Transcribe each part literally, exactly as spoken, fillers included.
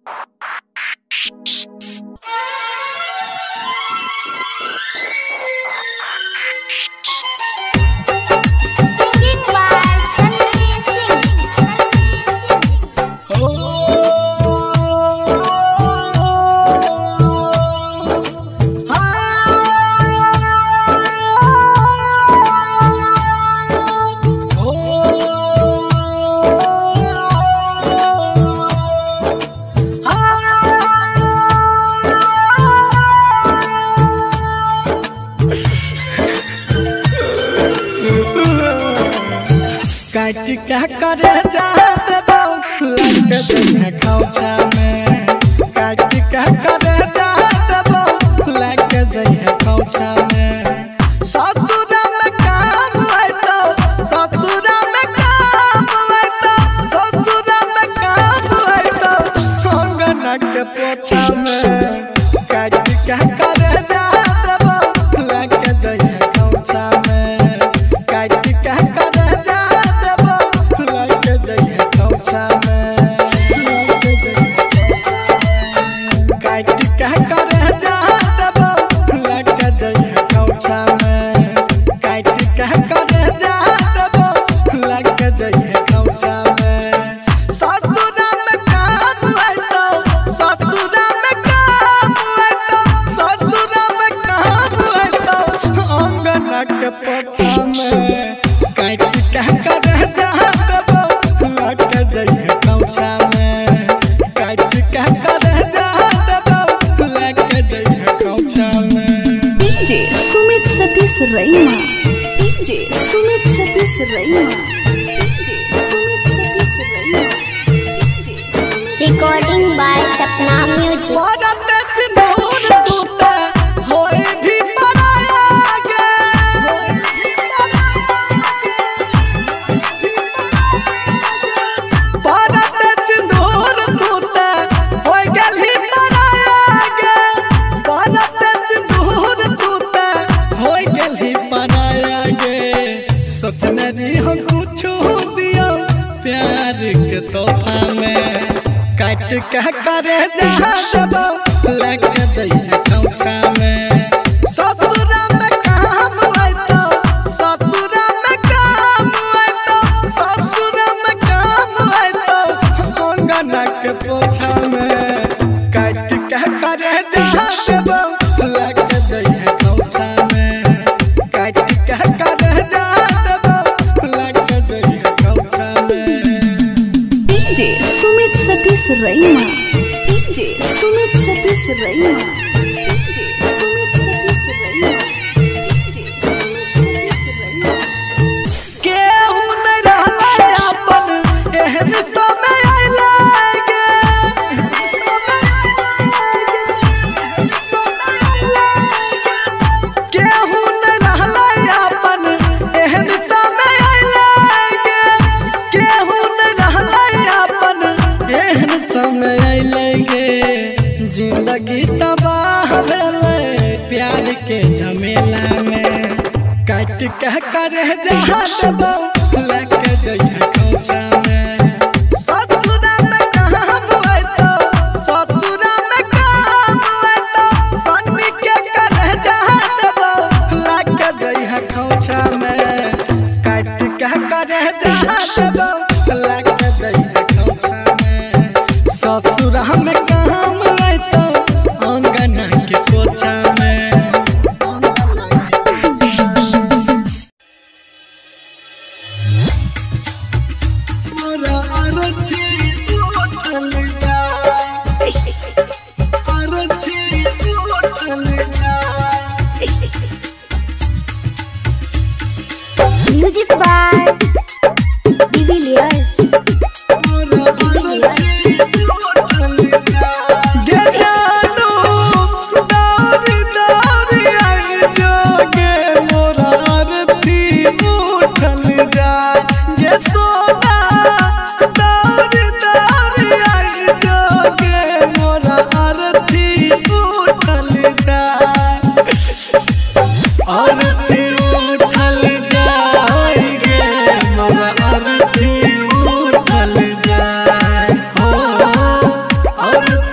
काट क्या करे जाते बाऊ लग जइहे खौचा में। काट क्या करे जाते बाऊ लग जइहे खौचा में। ससुरा में काम है तो ससुरा में काम है तो ससुरा में काम है तो अंगना के पोछा में। काट क्या करे जाते बाऊ लग जइहे खौचा में। काट क्या करे के पोछा में। काट क्या करे जाते बाऊ लग जइहे खौचा में। काट क्या करे जाते बाऊ लग जइहे खौचा में। DJ Sumit Satish Raima. DJ Sumit Satish Raima. DJ Sumit Satish Raima. Recording by Sapna music. सोचने दी हम कुछ दिया प्यार के तोहफा में। काट क्या करे जाते बाऊ लग जइहे खौचा में। ससुरा में काम है तो ससुरा में काम है तो ससुरा में काम है तो अंगना के पोछा में। काट क्या करे जाते बाऊ लग जइहे खौचा में। काट क्या करे DJ Sumit Satish Raima. DJ Sumit Satish Raima. DJ Sumit Satish Raima. DJ Sumit Satish Raima. केहू न रहले अपन एहन समय आइले गे। केहू न रहले अपन एहन समय आइले गे। केहू न रहले अपन एहन समय आइले गे। जिंदगी तबाह भेले प्यार के झमेला में। काट क्या करे जाते बाऊ लग जइहे खौचा में। ससुरा में काम है तो ससुरा में काम है तो सन्नी के करे जाते बाऊ लग जइहे खौचा में। काट क्या करे जाते बाऊ लग जइहे खौचा में। ससुरा में काम है तो अंगना के पोछा में। मोरा अरथी उठल जाए अरथी उठल जाए। Music by de Villiers. और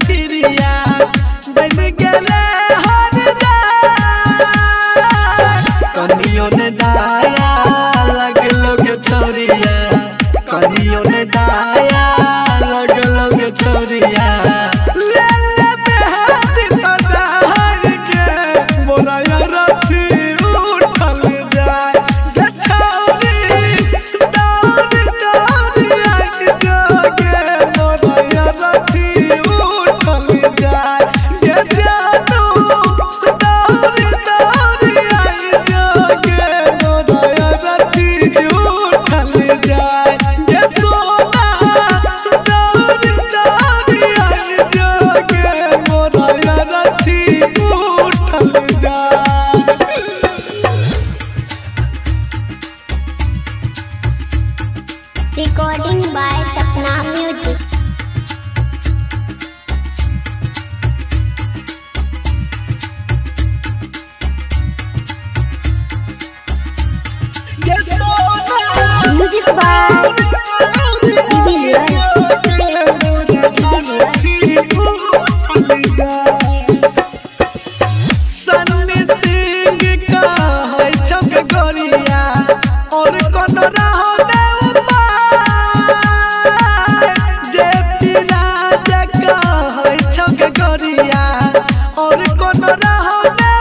क्रिया बन गेले हर कनियो ने दाया लगलो के छोरिया कनियो ने दाया लगलो के छोरिया ले ले बेहद सजाई के मोरा रथी उठल जाए गे छोरी दौड़ दौड़ आई जोगे मोरा रथी उठल जाए गे जानू दौड़ दौड़ आई जोगे मोरा रथी उठल जाए गे सोना दौड़ दौड़ आई जोगे मोरा रथी उठल जाए। Recording by Sapna Music. Music by Bibi Liars. Sunny Singh का है छक गोरिया और कौन रहो ने उपाय जे पिराज का है छक गोरिया और कौन रहो ने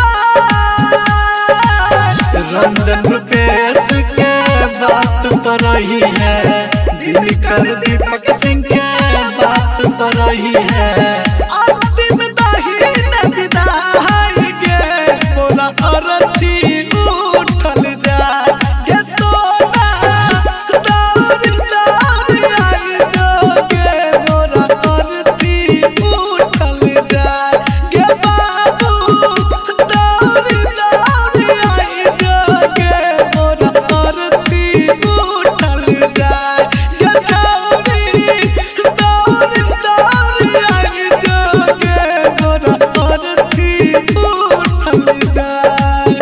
उपाय रंजन रुपेश के बात पर रही है दिनकर दीपक सिंह के बात पर रही है अंतिम दाहिन विदाई गे मोरा अरथी उठल जाए गे सोना दौड़ दौड़ आई जोगे मोरा अरथी उठल जाए गे बाबू दौड़ दौड़ आई जोगे मोरा अरथी उठल जाए गे छोरी दौड़ दौड़ आई जोगे मोरा अरथी उठल जाए।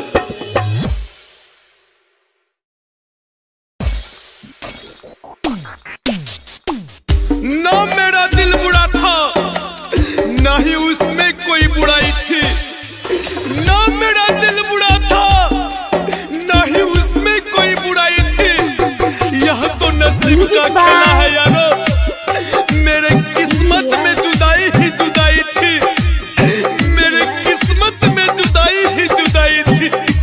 ना मेरा दिल बुरा था ना ही उसमें कोई बुराई थी ना मेरा दिल बुरा था ना ही उसमें कोई बुराई थी यह तो नसीब का खेला है यारो मेरे किस्मत में जुदाई ही जुदाई थी मेरे किस्मत में जुदाई ही जुदाई थी।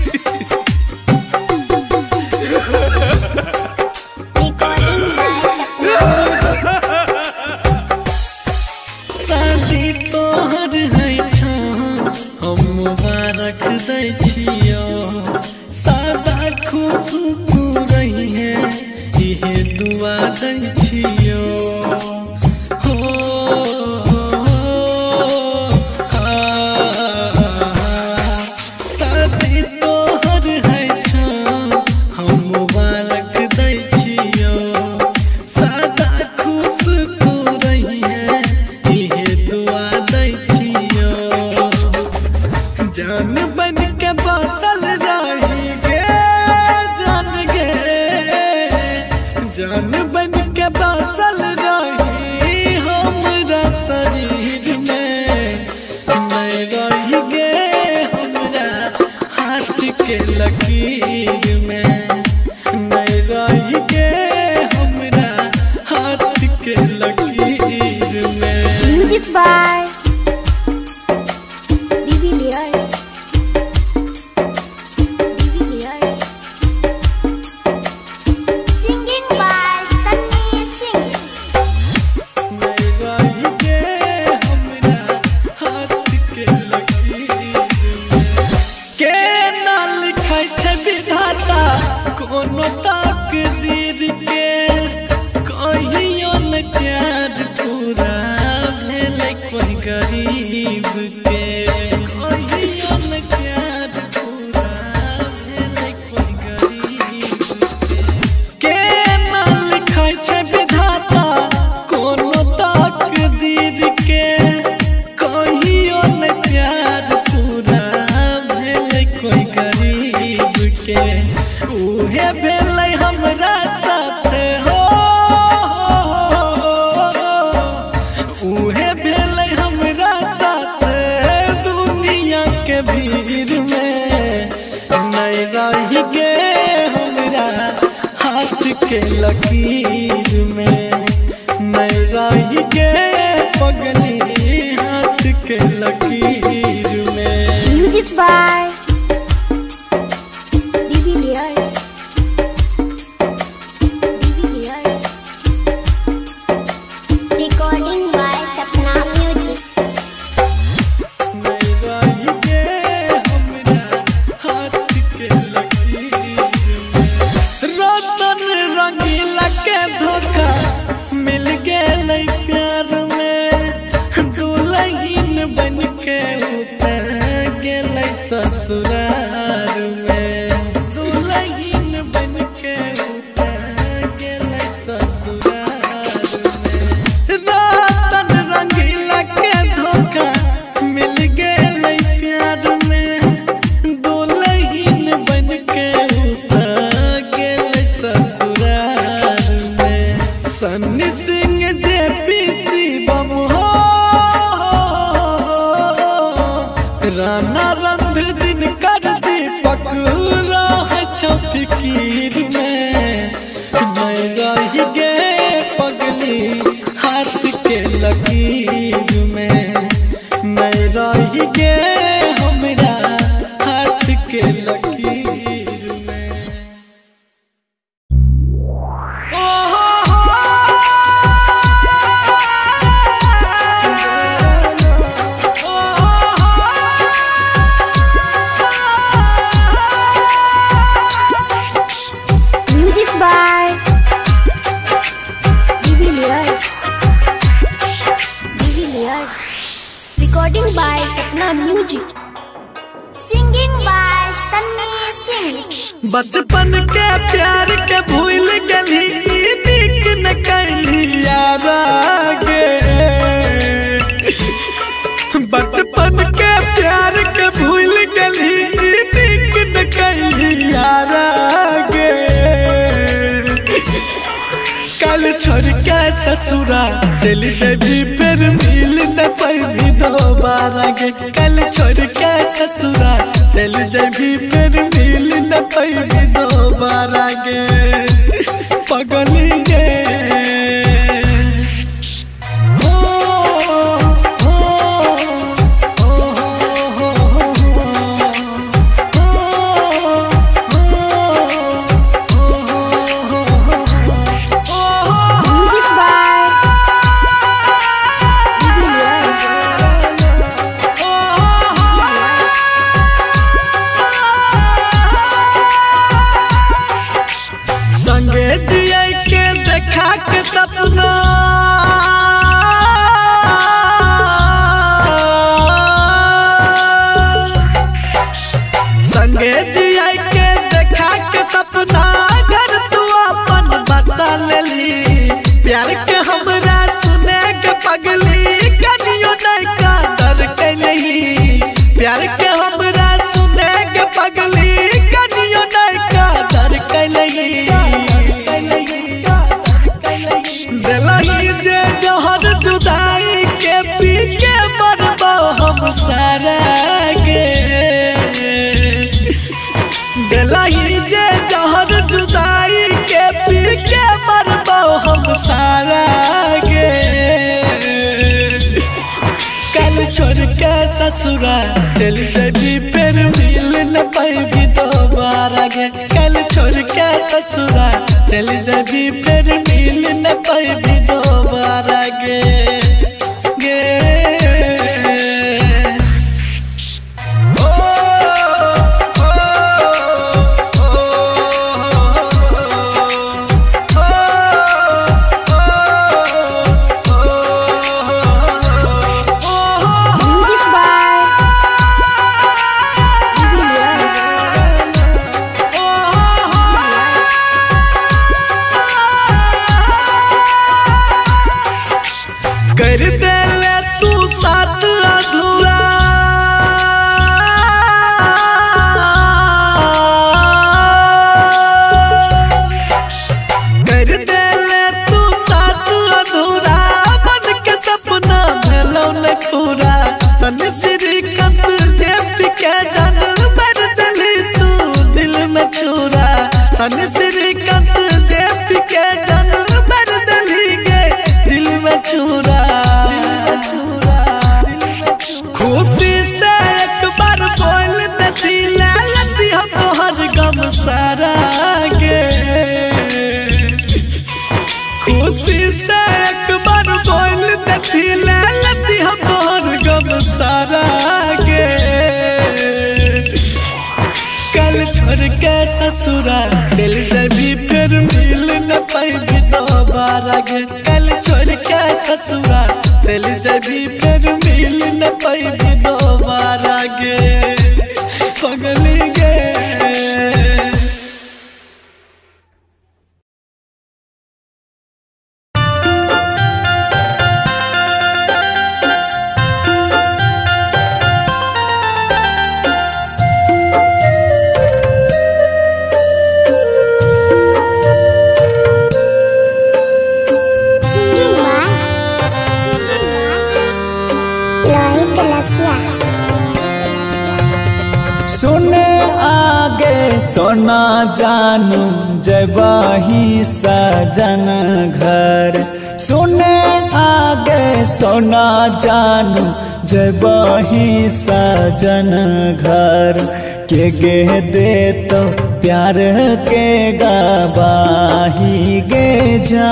शादी तोहर है हम मुबारक दै छियो सादा खुश तू रही है इहे दुआ दै छियो हो शादी तोहर है हम मुबारक दै छियो सादा खुश तू रही है इहे दुआ दै छियो जान बन के बसल रही गे जान गे जान बन के बसल रही हमरा शरीर में नहीं रही गे हमरा हाथ के लकीर में नहीं रही गे हमरा हाथ के लकीर में। Music by Bibi Liars. Bibi Liars. Singing by Sunny Singh. नहीं रही गे हमरा हाथ के लकीर में के ना लिखाई छै विधाता कोनो तकदीर के कहियो न प्यार पूरा भेलै कोई गरीब के कहियो न प्यार पूरा भेलै कोई गरीब के ना लिखाई छै विधाता कोनो तकदीर के कहियो न प्यार पूरा भेलै कोई गरीब के उहे भेलै हमरा साथ हो उहे के लकीर में नहीं रही गे पगली हाथ के लकीर में। Music by de Villiers de Villiers recording by Sapna music. नहीं रही गे हमरा हाथ के लकीर में। रतन रंगीला के धोखा मिल गेलै प्यार में। दुल्हन बन के उतर गेलै ससुराल में। दुल्हन बन के उतर गेलै ससुराल में। रतन रंगीला के धोखा मिल गेलै प्यार में। दुल्हन बन के उतर गेलै ससुराल में। सन्नी सिंह जे पीसी बम हो राना रणधीर दिन कर दीपक रह फिकीर में। नहीं रही गे पगली हाथ के लकीर में। नहीं रही गे हमरा हाथ के लकीर में। Music by de Villiers de Villiers recording by Sapna music. Singing by Sunny Singh. बचपन के प्यार के भूल गली नीक न कैली यार गे। बचपन के प्यार के भूल गली नीक न कैली यार गे। कल छोड़ के ससुरा चली जबी फिर मिल न पैबी दोबारा गे। कल छोड़ के ससुरा चल जबी फिर मिल न पैबी दोबारा गे पगली गे। म्यूजिक बाय डिविलियर्स संगे जिया के देखा के सपना संगे जिया के देखा के सपना घर तू अपन बसा लेली। प्यार के हमरा सुने के पगली कनियो नहीं का डर के नहीं। प्यार के हमरा सुने के पगली कनियो नहीं का डर के नहीं। दिलही जे जहर जुदाई के पी के मरबो हम सारा गे। दिलही जे जहर जुदाई के पी के मरबो हम सारा गे। कल छोड़ के ससुरा चल जबी फिर मिल न पैबी दोबारा गे। कल छोड़ के ससुरा चल जबी फिर मिल न पैबी दोबारा गे गे। ओ ओ म्यूजिक बाय डिविलियर्स कर दे ले तू साथ अधूरा। कर दे ले तू साथ अधूरा बन के सपना भेलो न पूरा। सन श्रीकांत जेपी के जान भर दिली तू दिल में छुरा। सन श्रीकांत जेपी दोबारा गे कल छोड़ के ससुरा चल जबी फिर मिल न पाएगी दोबारा गे कल छोड़ के ससुरा चल जबी फिर मिल न पाएगी दोबारा गे पगली गे सोना जानू जबाही सजन घर सुने आगे सोना जानू जबाही सजन घर के गे दे तो प्यार के गवाही गे जा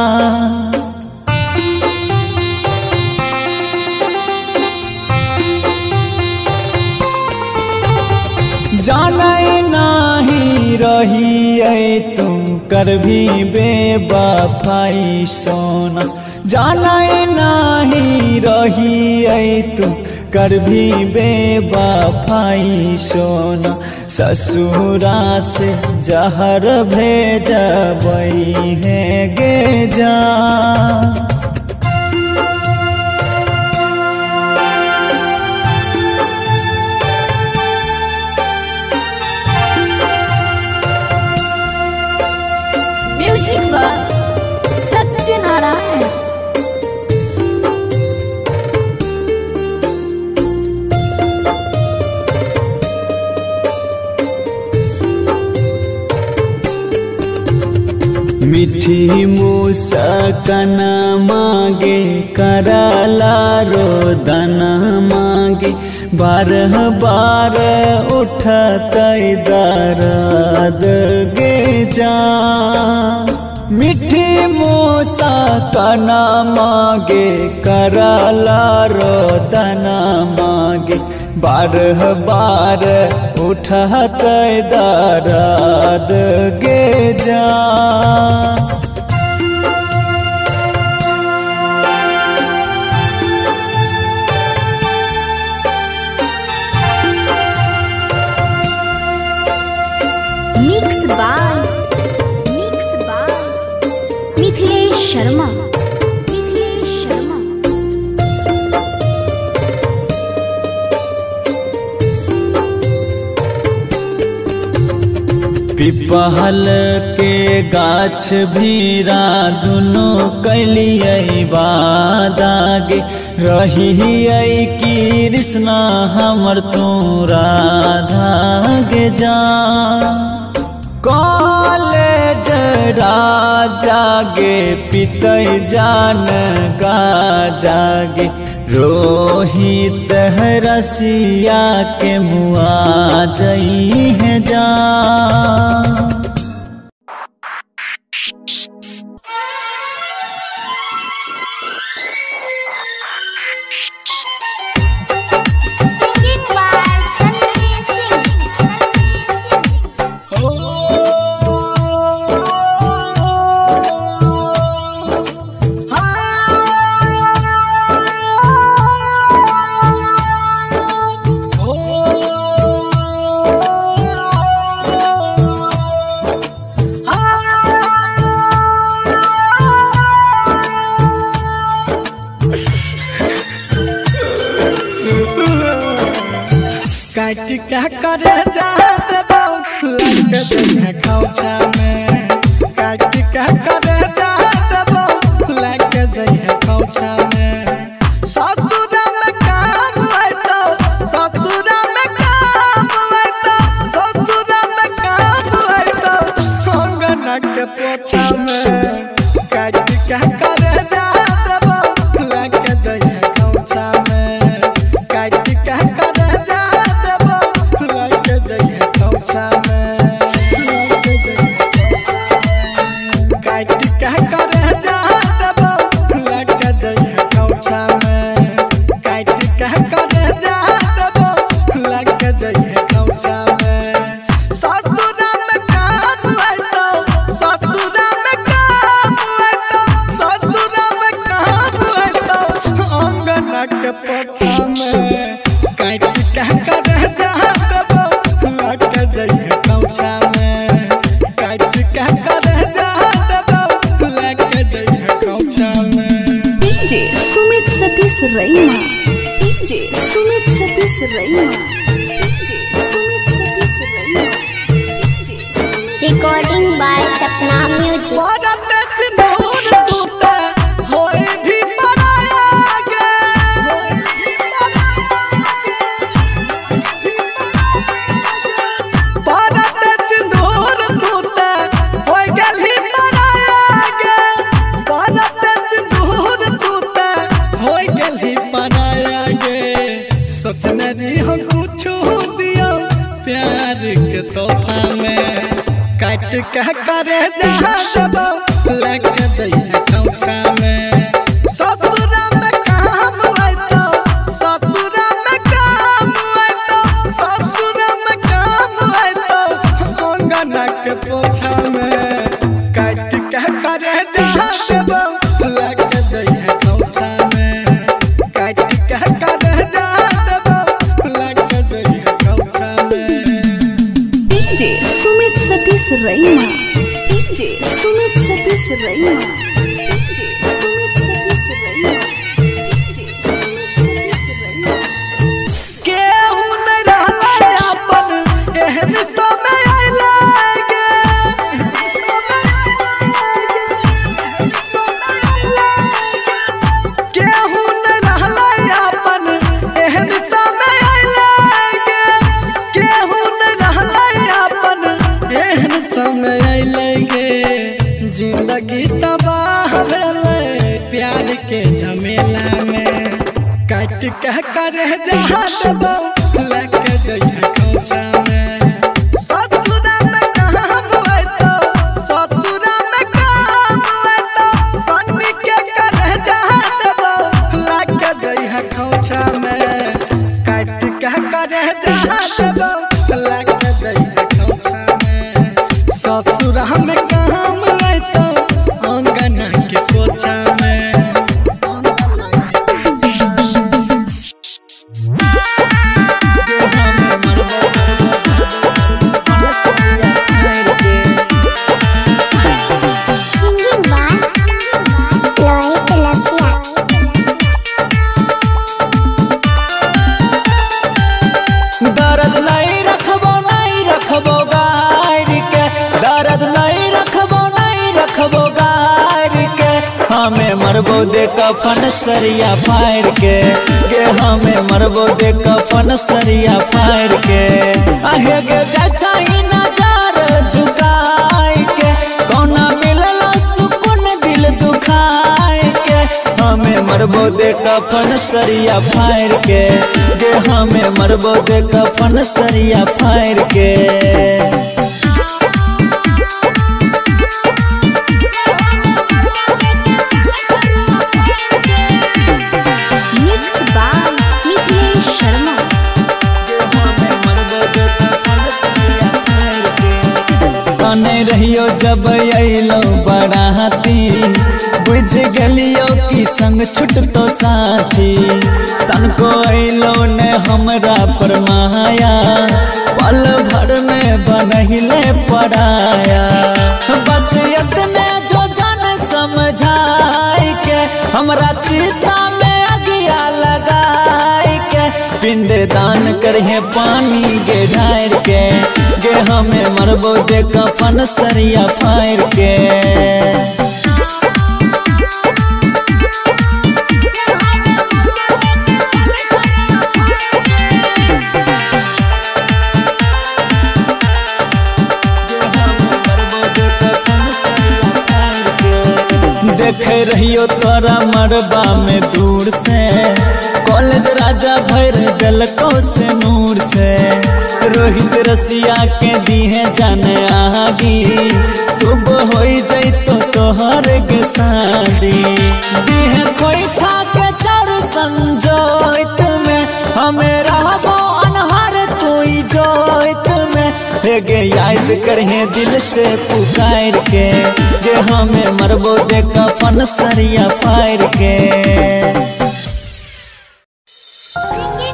जाने नाही रही है तुम कर भी बेवफाई सोना जाने नाही रही है तुम कर भी बेवफाई सोना ससुरा से जहर भेजबई है गे जा सत्यनारायण मीठी मुस्कान मांगे करला रोदन मांगे बारह बार उठत दर्द गे जा मीठी मुस्कान मांगे करला रोदन मांगे बारह बार उठत दर्द गे जा mix by mix by Mithilesh Sharma Mithilesh Sharma पिपहल के गाछ भीरा दुनो कैलियै वादागे रही कृष्णा हमर तू राधा गे जा कॉलेज राजा गे पितै जान गा जागे रोहित रसिया के मुआ जई है जा काट क्या करे जाते बाबू लग जइहे खौचा में काट क्या करे जाते बाबू लग जइहे खौचा में ससुरा में काम है तो ससुरा में काम है तो ससुरा में काम है तो कंगना के पोछा में काट क्या करे जाते बाबू लग जइहे खौचा में काट क्या करे जा में काट के करे जाबो लग जाई कौछा में काट के करे जाबो लग जाई कौछा में। DJ Sumit Satish Raima DJ Sumit Satish Raima DJ Sumit Satish Raima DJ recording by Sapna music. भारत सिंदूर टूटे होए भी पराया गे भारत सिंदूर टूटे होए गली पराया गे भारत सिंदूर टूटे होए गली पराया गे सोचने दी हम कुछ दिया प्यार के तोहफा में काट के करे जाबो लग जाई कौछा में। ससुरा में काम आइतो ससुरा में काम आइतो ससुरा में काम आइतो अंगना के पोछा में काट के करे जाबो लग जाई कौछा में काट के करे जाबो लग जाई कौछा में। DJ Sumit Satish Raima DJ Sumit Satish Raima DJ Sumit Satish Raima DJ Sumit Satish Raima. केहू नहीं रहले अपन एहन समय आइले गे केहू नहीं रहले अपन एहन समय आइले गे केहू नहीं रहले अपन एहन समय आइले गे जिंदगी तबाह भेले प्यार के झमेला में काट के करे जाबो लग जाई कौछा में। ससुरा में काम आइतो ससुरा में काम आइतो सन्नी के करे जाबो लग जाई कौछा में काट के करे जाबो लग जाई कौछा में। ससुरा में काम आइतो अंगना के पोछा में सिंगिंग बाय लोहित लसिया। दर्द नहीं रखबो नहीं रखबो गार के दर्द नहीं रखबो नहीं रखबो गार के हमें मरबो दे कफन सरिया फाड़ के गे हमें मरबो दे कफन सरिया फाड़ के आहे गे चाचा ही नजर झुकाए के कोना मिलला सुकून दिल दुखाए के हमें मरबो दे कफन सरिया फाड़ के गे हमें मरबो दे कफन सरिया फाड़ के। मिक्स बाय मिथिलेश शर्मा कने रहियो जब अइलो बराती बुझ गलियो कि संग छुटतो साथी तनको अइलो ने हमरा पर माया पल भर में बनहिले पड़ाया बस इतने जो जन समझाई के हमरा चिता में अगिया लगाई के पिंड दान करहे पानी गे ढार के गे हमें मरबो दे कफन सरिया फाड़ के। देखे रहियो तोरा मरबा में दूर से कॉलेज राजा भर गलको से नूर से रोहित रसिया के दीहे जाने आगी सुबह हो जाई तो तोहर के शादी दीहे खोई छा के चढ़ संजोइत में हमें रहबो अनहर तोई जोइत में गे याद करहे दिल से पुकार के गे हमें मरबो दे कफन सरिया फाड़ के।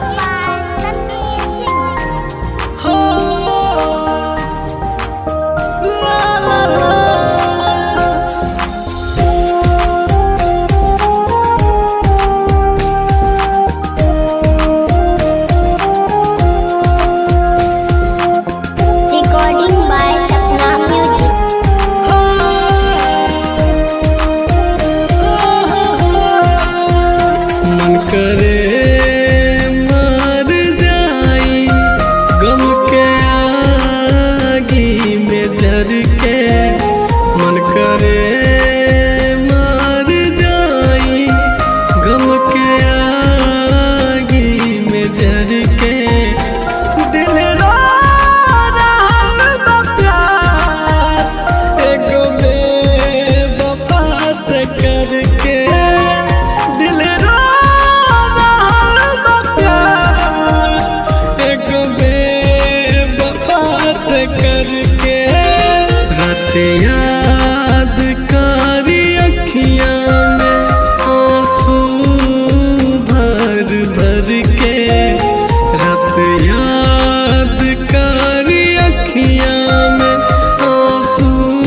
भर के रात याद कारी अखियां में आंसू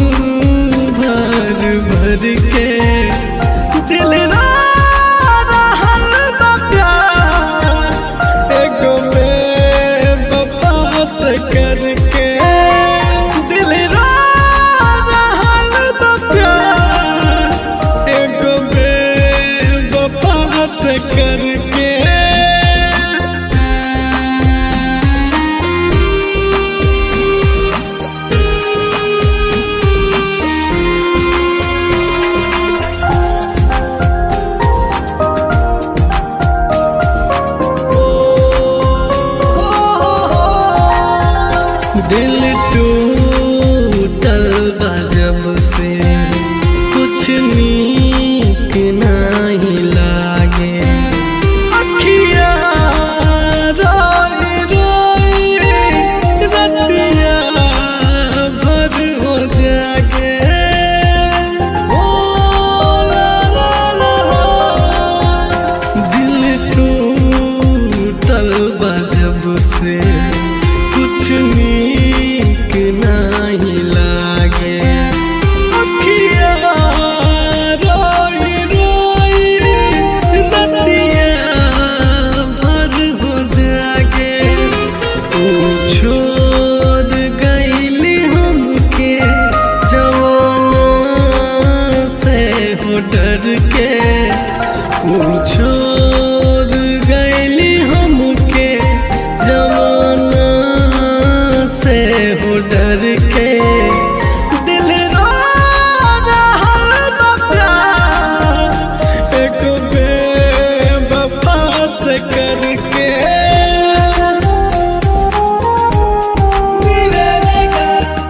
भर भर के दिल रो रहल बा प्यार एगो बेवफा से करके दिल रो रहल बा प्यार एगो बेवफा से करके दिल टूटल बा जब से कुछ नीक नहीं लागे अखिया रोई रोई रतिया भर हो जागे ओ ला ला ला ला। दिल टूटल बा जब से कुछ नीक नहीं लागे अखिया रोई रोई रतिया भर हो जागे तू छोड़ गईली हमके जवाना से हो डर के तू छोड़ गईली हमके जवाना से हो डर के दिल रो रहल बा प्यार एगो बेवफा से करके मेरे लगा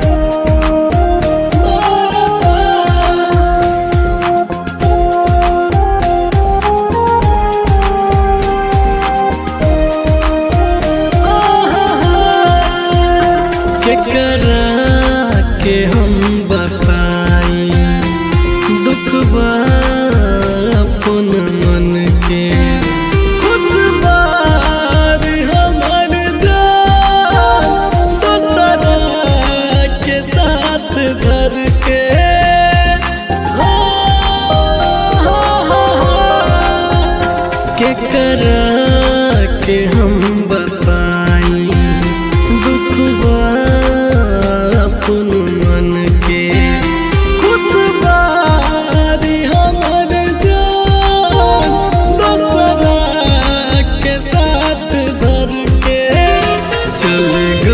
केकरा के हम बताई दुख बा अपन मन के खुद बार हमर जान दोसरा के साथ धर के हो, हो, हो, हो। केकरा के हम बताई दुख बा अपन मन के खुद बारी हमर जान दोसरा के साथ धर के चल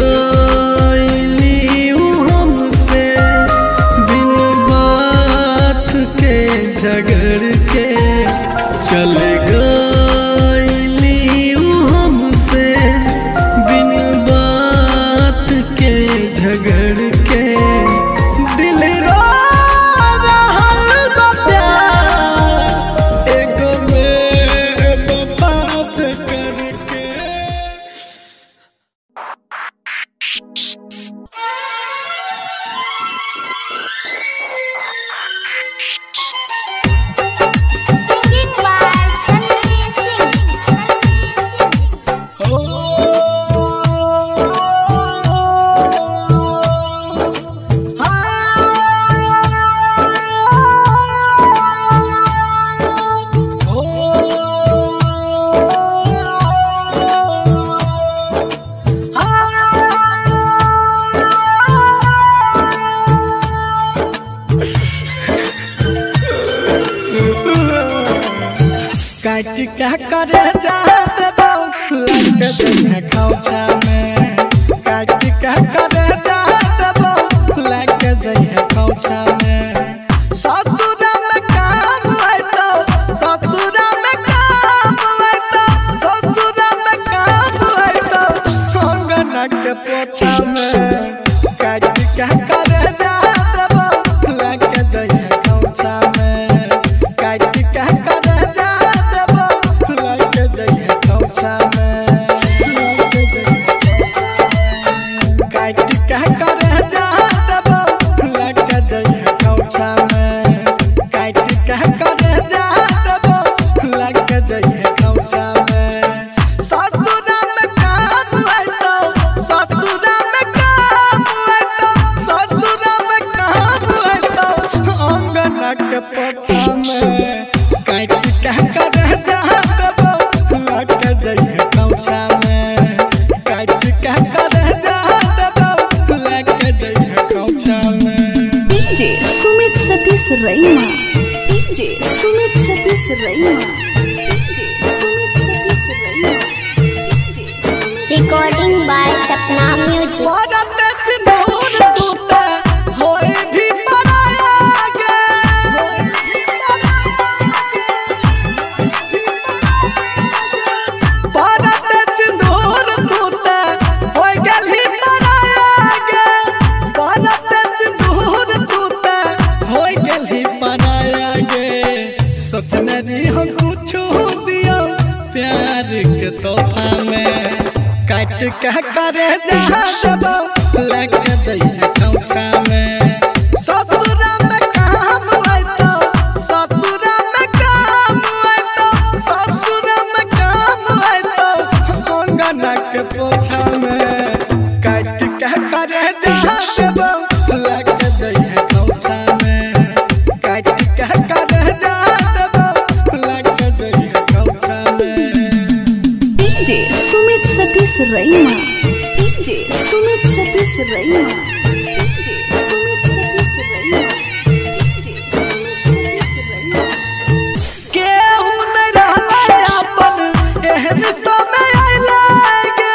गईली ऊ हमसे बिन बात के झगड़ के चल गईली ऊ हमसे बिन बात के झगड़ के दिल रो रहल बा प्यार एगो बेवफा से करके Singing by Sanjay काट क्या करे जाते बहुत लग जैसे खौचा में काट क्या करे जाते बहुत लग जैसे खौचा में ससुरा में काम है तो ससुरा में काम है तो ससुरा में काम है तो अंगना के पोछा में काट क्या करे जाते बहुत लग जैसे खौचा में काट क्या करे जाते बहुत लग जैसे खौचा में Raima DJ Sumit Satish Raima DJ Recording by Sapna Music. भारत सिंदूर दूते होए भी पराया गे भारत सिंदूर दूते होए गली पराया गे भारत सिंदूर दूते होए गली पराया गे सपने दी हम कुछ दिया प्यार के तोहफा में काट कह करे जहाँ जब लग गई है कौसा में ससुरा में काम आए तो ससुरा में काम आए तो ससुरा में काम आए तो अंगना के पोछा में काट कह करे जहाँ जब लग गई है कौसा में काट कह करे जहाँ जब लग गई है कौसा में DJ Sumit Satish Raima DJ Sumit Satish Raima DJ Sumit Satish Raima DJ Sumit Satish Raima केहू न रहले अपन एहन समय आइले गे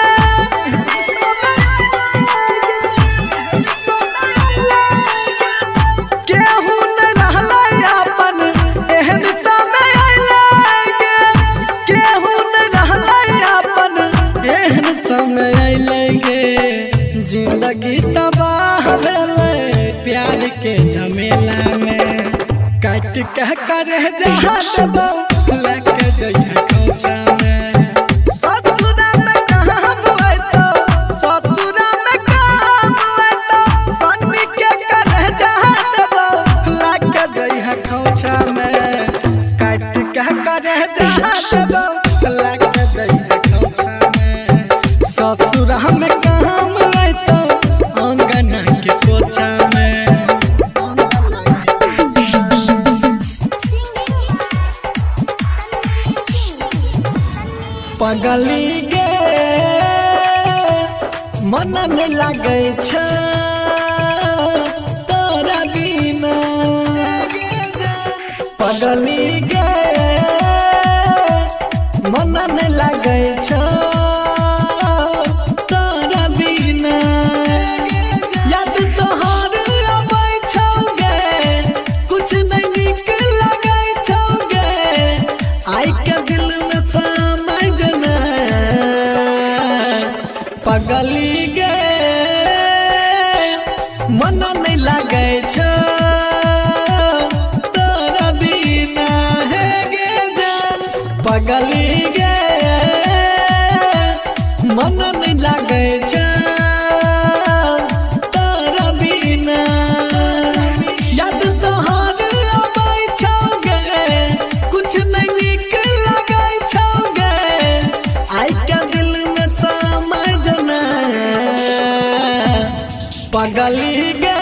केहू न रहले अपन एहन समय आइले गे केहू न रहले अपन एहन समय आइले गे जिंदगी तबाह भेले प्यार के झमेला में काट कह करे जहाँ जब लग गई है कौसा में ससुरा में काम आए तो ससुरा में काम आए तो सन्नी के करे जहाँ जब लग गई है कौसा में काट कह करे जहाँ जब लग गई है कौसा में ससुरा में काम आए तो अंगना के पोछा में पगली गे मन में लगे छ तोरा बिना पगली गे मन में लगे छ तोरा बिना याद तोहर अबै छौगे कुछ नहीं निक लगे छौगे आई के दिल में समय जना पगली गे मन नहीं लगे छ तोरा बिना हे गे जान पगली गे मन नहीं लगे छ तोरा बिना याद तोहर अबै छौगे कुछ नहीं निक लगे छौगे आई के दिल में समय जना पगली गे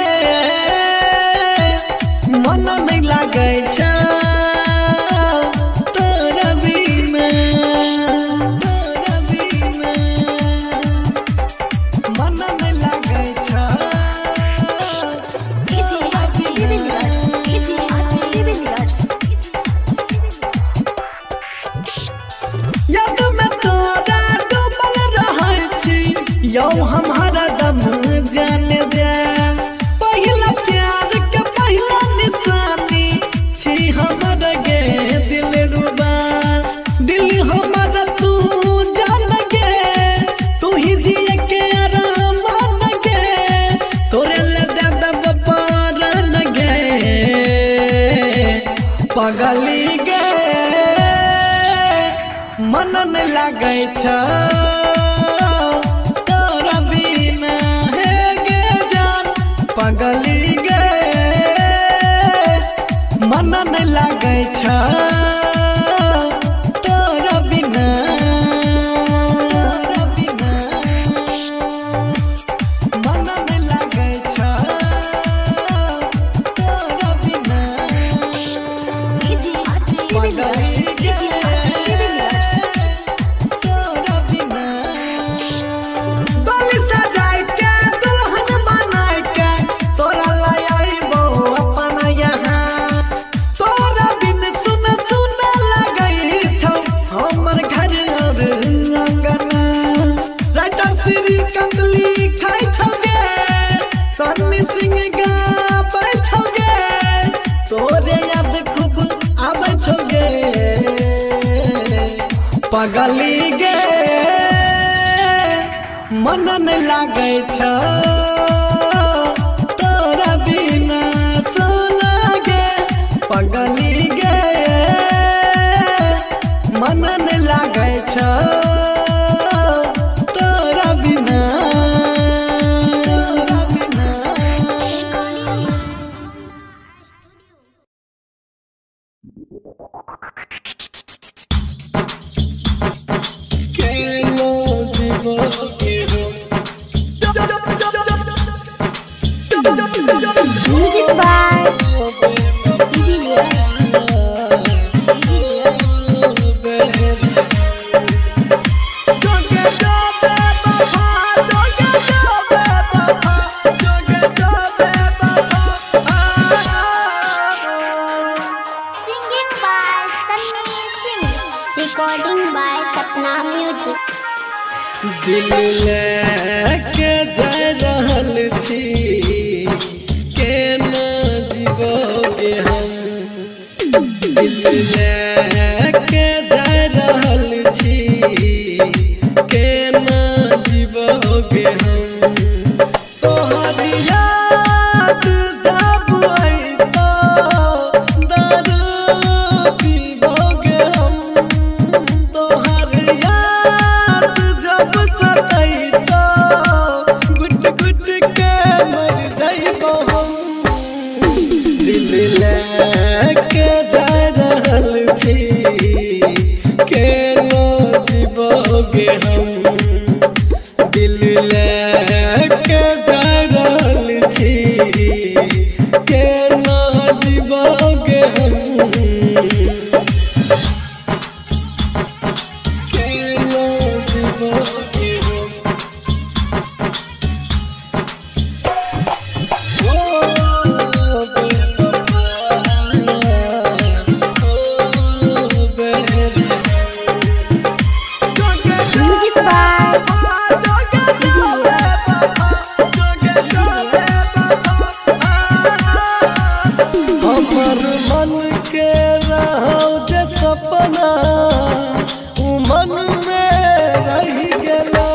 मन नहीं लगे छ तोरा बिना तोरा बिना मन नहीं लगे छ डीजे लिविंगर्स डीजे लिविंगर्स याद में तोरा डूबल रहै छी यौ हम हरदम जाने जा पहिला प्यार के पहिला निशानी छी हमर गे दिल रुबा दिल हमर तू जान गे तू ही दिए के आराम गे तोरे ले दे दब पारन गे पगली गे मन नहीं लगे छ तोरा बिना हे गे जान पगली गे मन नहीं लगे छ तोरा बिना तोरा बिना मन नहीं लगे छ तोरा बिना डीजे लिविंगर्स डीजे लिविंगर्स तोरा बिना डोली सजाए के दुल्हन बनाए के तोरा ले आइबो अपन यहाँ तोरा बिन सुन सुन पगली गे मन नहीं लागे छ तोरा बिना सोना गे पगली गे मन नहीं लागे छ तोरा बिना Music by singing by Sunny Singh, recording by Sapna Music. दिल लेके जा रहल छी के न जीवोगे हम दिल लेके जा रहल छी के न जीवोगे हम तोहर याद जब आई तो दारू पीबोगे हम तोहर याद जब सताई तो गुट गुट के मर जाइबो हम दिल लेके जा रहल छी के न जीवोगे हम दिल लेके जा रहल छी के न जीवोगे हम के न जीवोगे हम ओ बेवफा ओ बेवफा Music by हमर मन के रहो जे सपना उ मन में रह गेला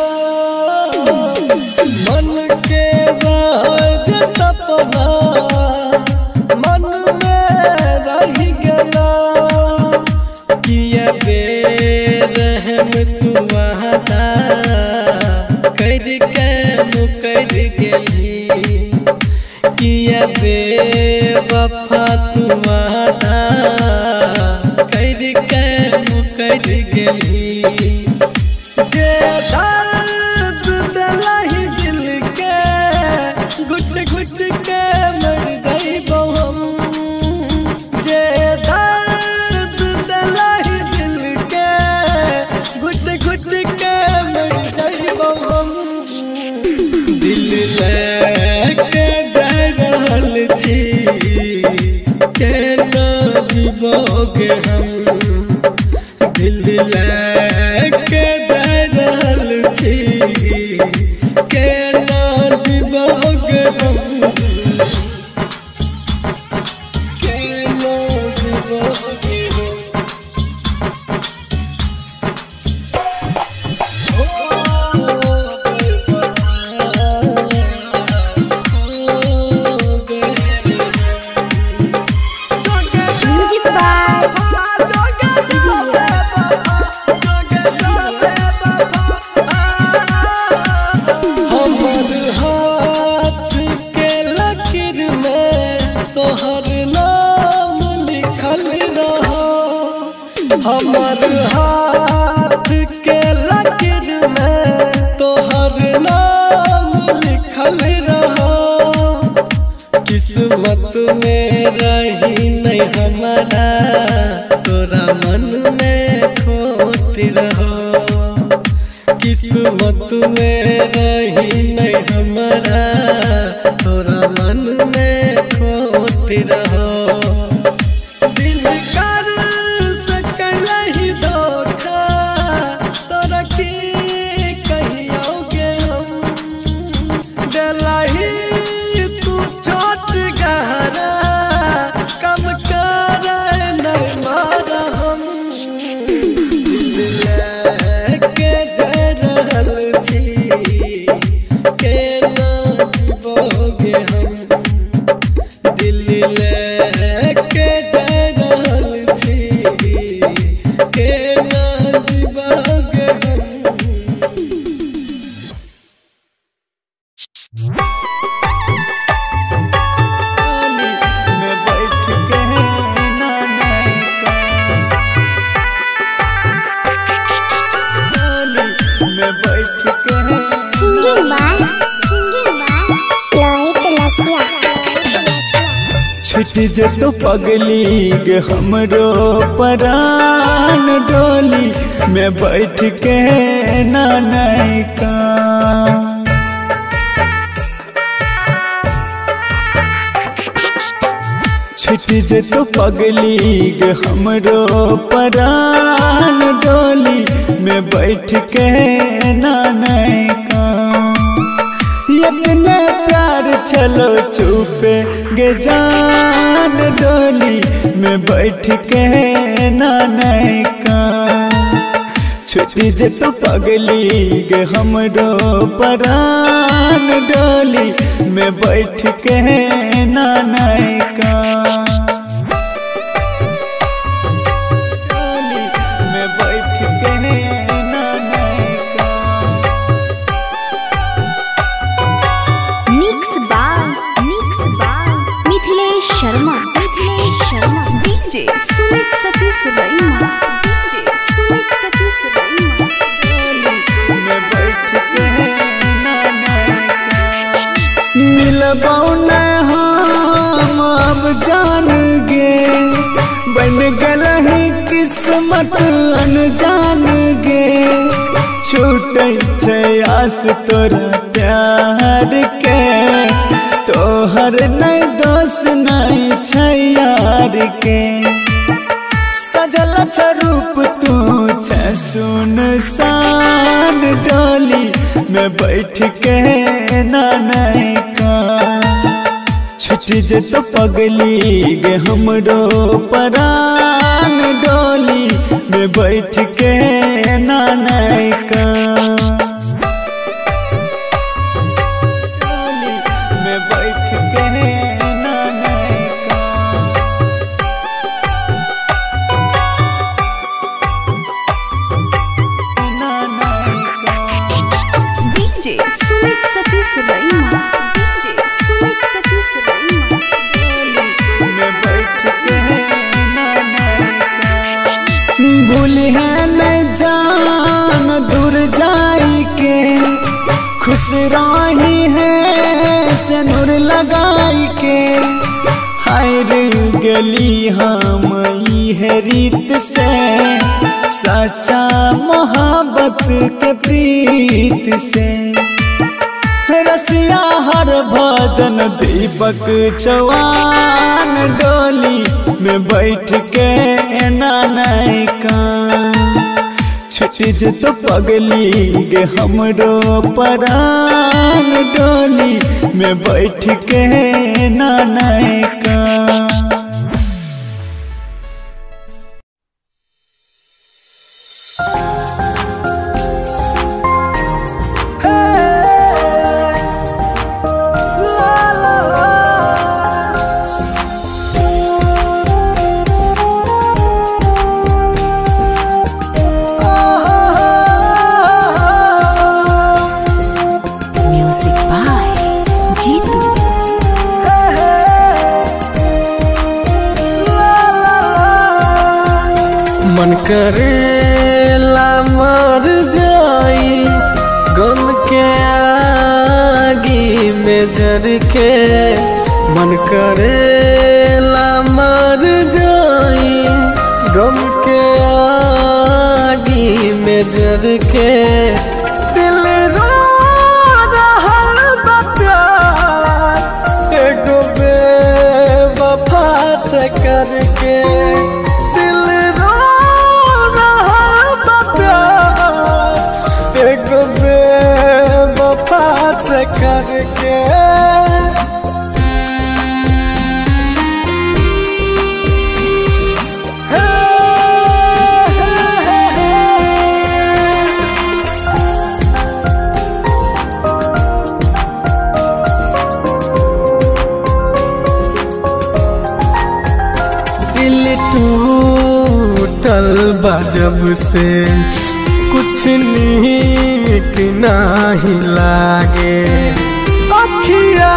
मन के रहो जे सपना मन में रह गेला किया बेरहम तू वादा कर के मुकर गेली किया बेवफा तू वादा कर के मुकर गेली जे दर्द दिलहि दिल के गुट गुट के मर जाइबो हम जे दर्द दिलहि दिल के गुट गुट के मर जाइबो हम दिल लेके जा रहल छी के न जीवोगे हम दिल लेके जा रहल छी के न जीवोगे हम के न जीवोगे हम ओ बेवफा ओ बेवफा Music by हमर हाथ के लकीर में तोहर नाम लिखल रहो हमर हाथ के लकीर में तोहर नाम लिखल रहो किस्मत में रही नहीं हमारा तोरा मन में खोट रहो किस्मत में रही नहीं हमारा तोरा मन में खोट रहो दिल कर सकलहि धोखा तोरा की कहियोगे हम दिलहि तू छोट गहरा कम कर नहीं मार हम दिल छुट्टी जे तो पगली गे हमरो परान डोली में बैठ के नानय का छुट्टी जे तो पगली गे हमरो परान डोली में बैठ के नानय का इतने प्यार चलो चुपे गे जान डोली में बैठ के नानय का छुट्टी जे तो पगली गे हमरो परान डोली में बैठ के नानय का डोली में बैठ के नानय का mix by mix by Mithilesh Sharma Mithilesh Sharma DJ Sumit Satish Raima DJ Sumit Satish Raima में बैठ के नानय का मिलबौ न हम अब जान गे बन गलही किस्मत अनजान गे छूटै छै आस तोरा प्यार के तोहर नहीं दोष नहीं छै यार के सजल छ रूप तू छ सुनसान डोली में बैठ के नानय का छुट्टी जे तो पगली गे हमरो परान डोली में बैठ के नानय का डोली में बैठ के नानय का नानय का डीजे सुमित सतीश रईमा डीजे सुमित सतीश रईमा में बैठ के नानय का भूल है न जान दूर जाई के खुश राही है सिनुर लगाई के हाय रे गली हम ई है रीत से सच्चा मोहब्बत के प्रीत से रसिया हर भजन दीपक चौहान डोली में बैठ के नानय का छुट्टी जे तो पगली गे हमरो परान डोली में बैठ के नानय का म्यूजिक बाय जीतू मन करेला मर जाई गम के आगी में जर के मन करेला मर जाई गम के आगी में जर के दिल रो रहल बा प्यार एगो बेवफा से करके दिल रो रहल बा प्यार एगो बेवफा से करके दिल टूटल बा जब से कुछ नीक नाही लागे अखिया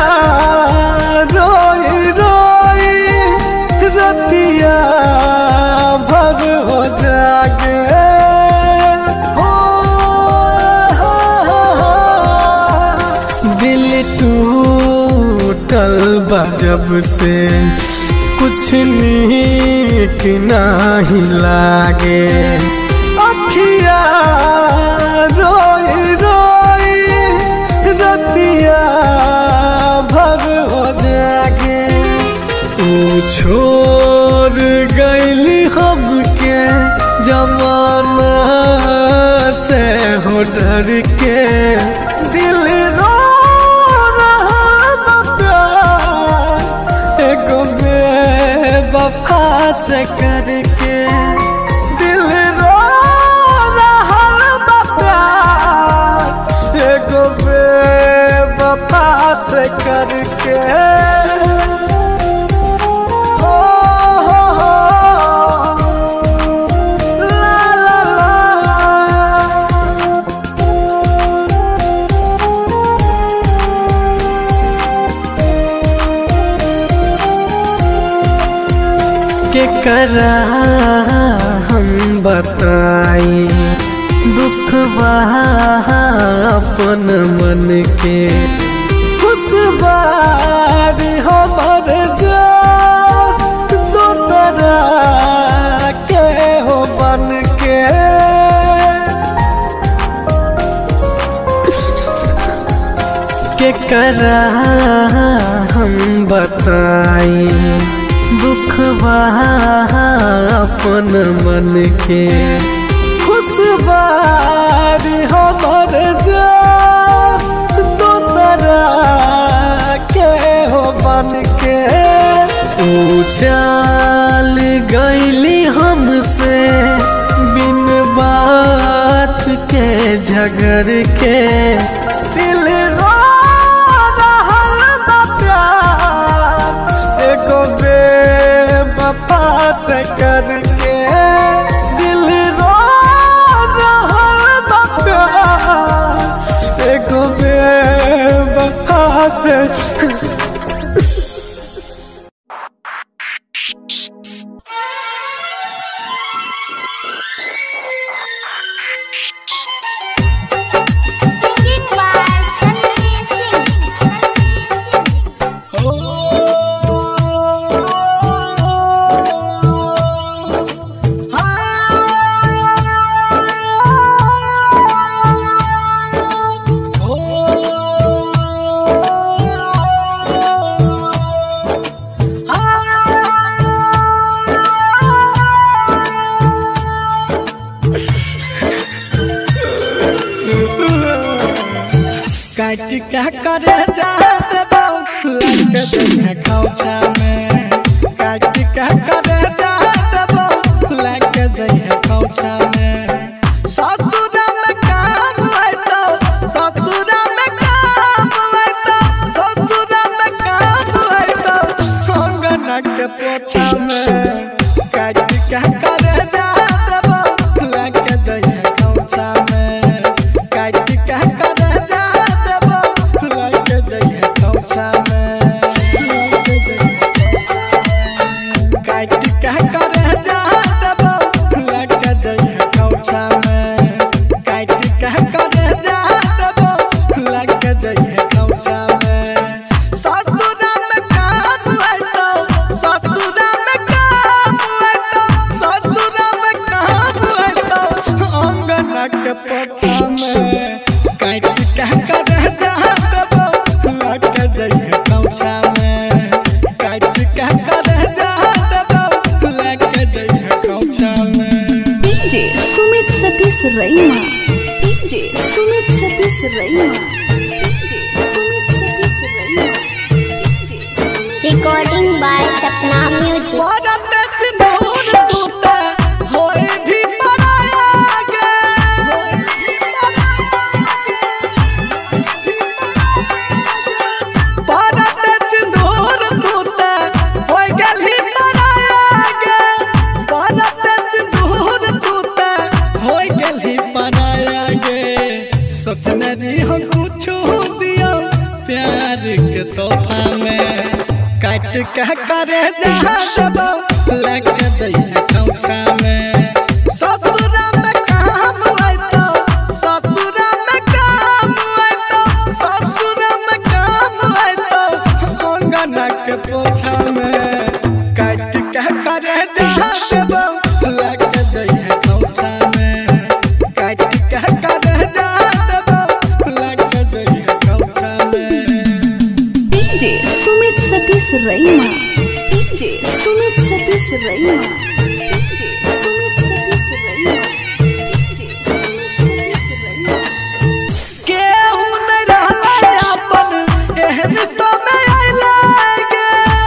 रोई रोई रतिया भर हो जागे हो, हो, हो, दिल टूटल बा जब से कुछ नीक नहीं लागे अखिया रोई रोई रतिया भर हो जागे तू छोड़ गईली हमके जमाना से हो डर के दिल रो रहा एगो बेवफा से करके दिल रो रहा एगो बेवफा से करके के करा हम बताई दुख अपन मन के खुश बार हमर जा दूसरा के हो बन के के करा हम बताई दुख अपन मन के खुश बार हमर जा दूसरा के हो बन के ऊ चल गईली हमसे बिन बात के झगड़ के दिल रो से करके दिल रो रहा एगो बेवफा से क्या करे जाते लग जइहे खौचा में काट क्या करे जाते लग जइहे खौचा में ससुर में काम है तो ससुर में काम है तो ससुर में काम है तो अंगना के पोछा में काट क्या करे जाते लग जइहे खौचा में काट क्या करे Raima DJ Sumit Satish Raima DJ Sumit Satish Raima DJ recording by Sapna music काट कह करे जहाँ लग दैया खौचा में ससुर में काम है तो ससुर में काम है तो ससुर में काम है तो अंगना के पोछा में काट रैया डीजे सुमित सतीश रैया डीजे सुमित सतीश रैया केहू न रहले अपन एहन समय आइले गे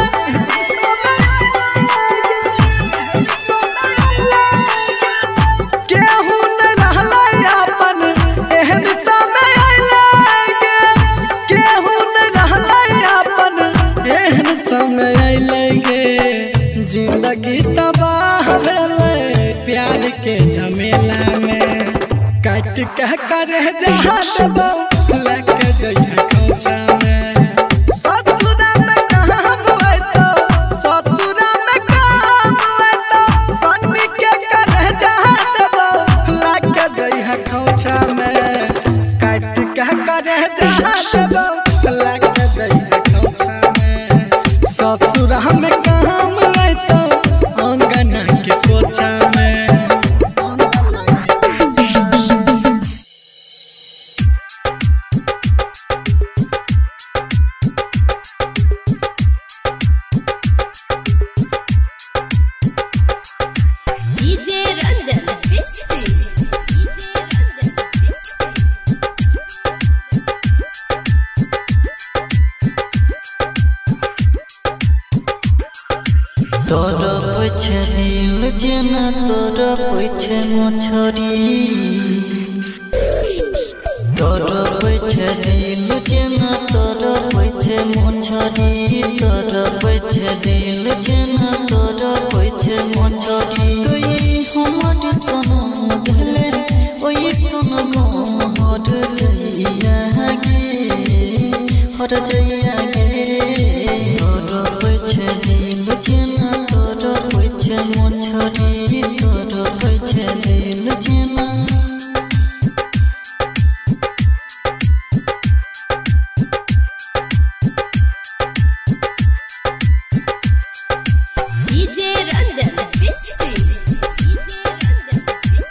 केहू न रहले अपन एहन समय आइले गे केहू न रहले अपन एहन समय आइले गे जिंदगी तबाह भेलै प्यार के झमेला में काट कह करे जहाँ देबो लेके जइहे खोचा में ससुरा में कहाँ बुआई तो ससुरा में कहाँ बुआई तो सन्नी के करे जहाँ देबो लेके जइहे खोचा में काट कह करे जहाँ देबो लेके जइहे खोचा में ससुरा में कहाँ बुआई तो अंगना के कोचा में डीजे रंजन बिस्ती डीजे रंजन तोर पछे दिल जेना तोर पछे मछरी तोर पछे दिल जेना तोर पछे मछरी तोर पछे दिल जेना तोर पछे मछरी कोई हमर सनम धले ओई सनम हर जइया गे हर जइया गे तोर पछे दिल जेना तोर पछे मछरी तोर पछे दिल जेना डीजे रंजन बिस्ती डीजे रंजन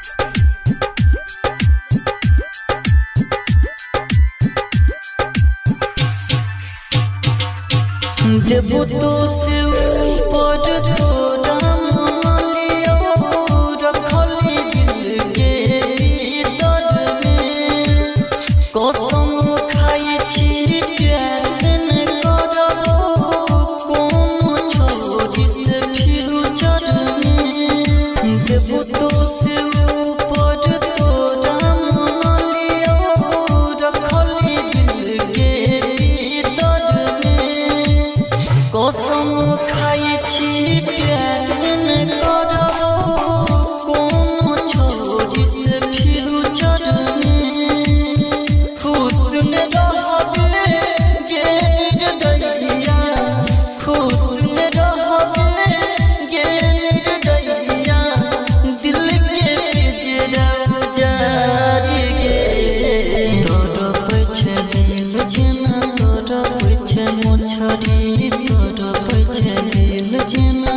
देबो तो से ऊपर तोरा मन लियो रखली दिल के भीतर में कसम खाई छी प्यार न करबो कोनो छोरी से फ्यूचर में देबो तो से ऊपर तोरा मन लियो रखली दिल के भीतर में कसम खाई छी प्यार न करबो कोनो छोरी से फ्यूचर में खुश न रहबे गे निर्दयिया खुश न रहबे गे निर्दयिया दिल के पिंजरा उजाड़ गे तोर पछे दिल जेना तोर पछे मछरी तोर पछे दिल जेना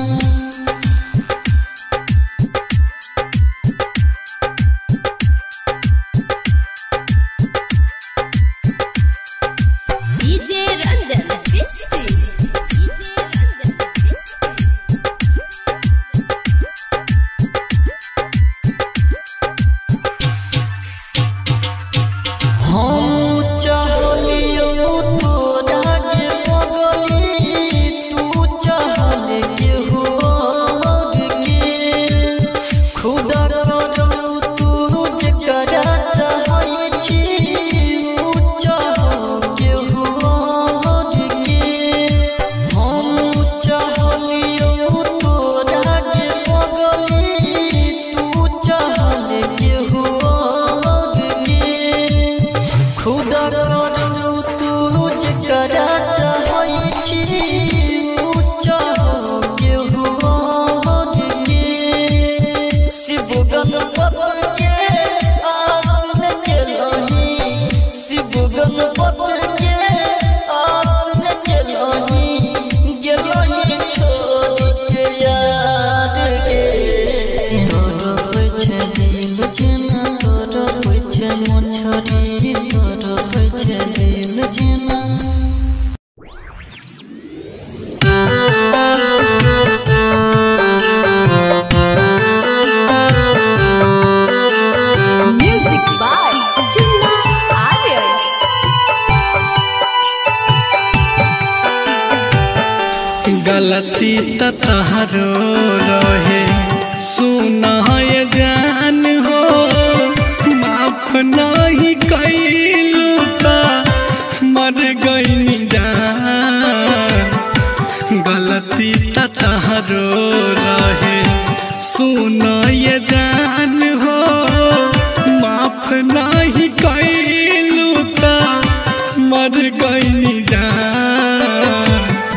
गलती त तहरो रहे सुना ये जान हो माफ नहीं कैलू त मर गईनी जान गलती त तहरो रहे सुना ये जान हो माफ नहीं कैलू त मर गईनी जान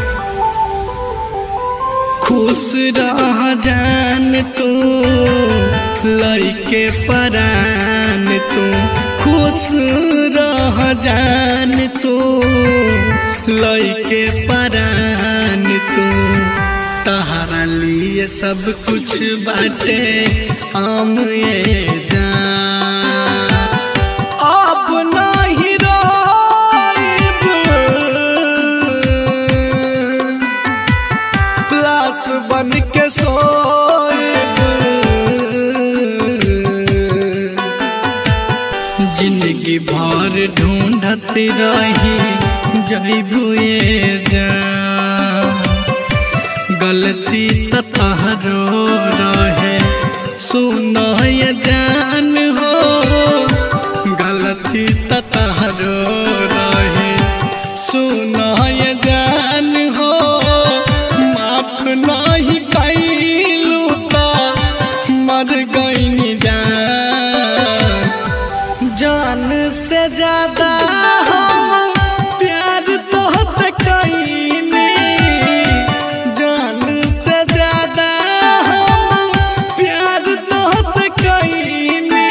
खुश रह जान तू लइके परान तू खुश रह जान तू लइके परान तू तहरा लिए सब कुछ बाटे आम ये जान अब नहीं रोइब लाश बन के सोइब जिंदगी भर ढूंढत रही जइबू ये जान गलती त तहरो रहे सुना ये जान हो गलती त तहरो रहे सुना ये जान हो माफ नहीं कैलू त मर गईनी जान जान से ज्यादा हम प्यार तोहसे कईनी जान से ज्यादा हम प्यार तोहसे कईनी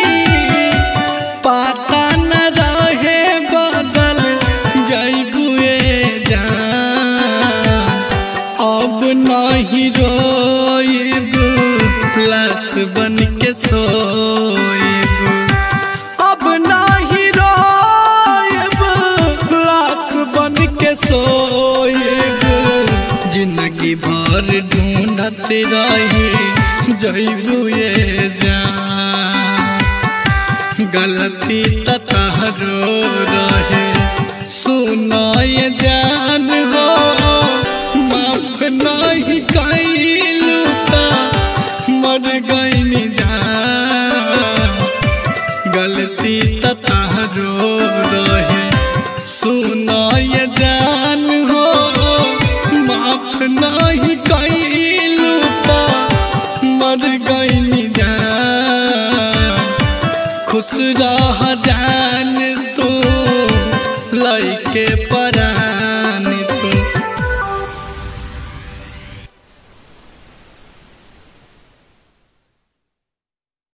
पता न रहे बदल जइबू ये जान अब नहीं रोइब लाश बन के सोइब अब नहीं रोइब लाश बन के सोइब जिंदगी भर ढूंढत रही जइबू ये जान गलती त तहरो रहे सुना ये जान हो माफ नहीं कैलू त मर गईनी जान गलती त तहरो रहे सुना ये जान हो माफ नहीं कैलू त मर गईनी जान खुश रह जान तू लइके पर